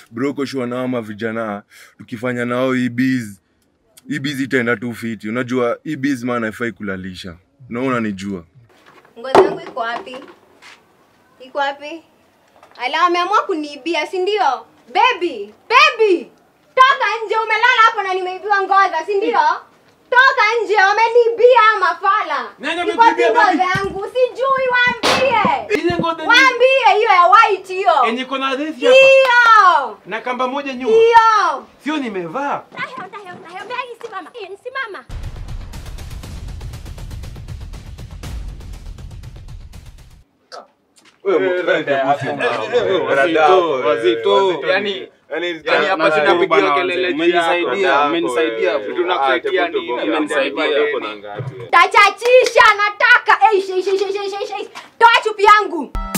broko shwa na ama vijana tukifanya nao hii biz itaenda tu fiti. Unajua hii biz maana haifai kulalisha. Unaona nijua. Ngozi yangu iko wapi? Iko wapi? Ala ameamua kuniibia, si ndio? Baby, toka nje, umelala hapo na nimeibiwa ngozi, si ndio? Toka nje, wameniibia mafala. Iko wapi ngozi yangu? Sijui, waambie. Ile ngozi ni waambie hiyo ya white hiyo. Yenye kona refu hapa. Hiyo. Na kamba moja nyuma. Hiyo. Sio nimevaa. Simama. Simama. Wazito. Yani hapa tunapigia kelele juu yako. Umenisaidia. Tunakuletea nini? Umenisaidia. Tachachisha nataka. Toa chupi yangu.